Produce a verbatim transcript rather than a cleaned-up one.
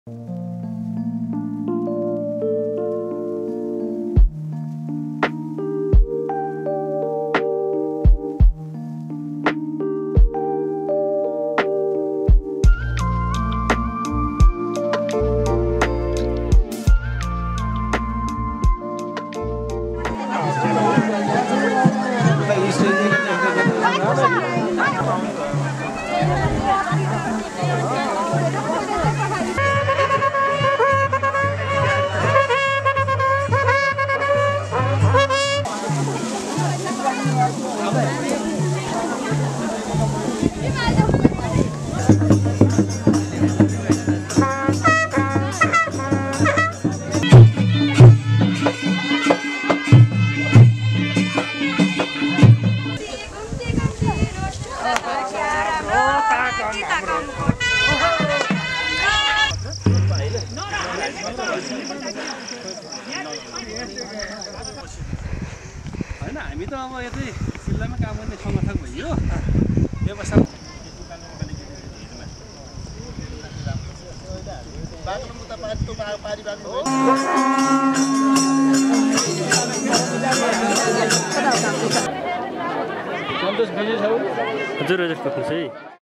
हैन हामी त अब यतै जिल्लामा काम गर्ने समर्थक भइयो व्यवसाय बाग्नु त पातो पारी बाग्नु हो सन्तोष खोजे छौ हजुर हजुर खोज्छु है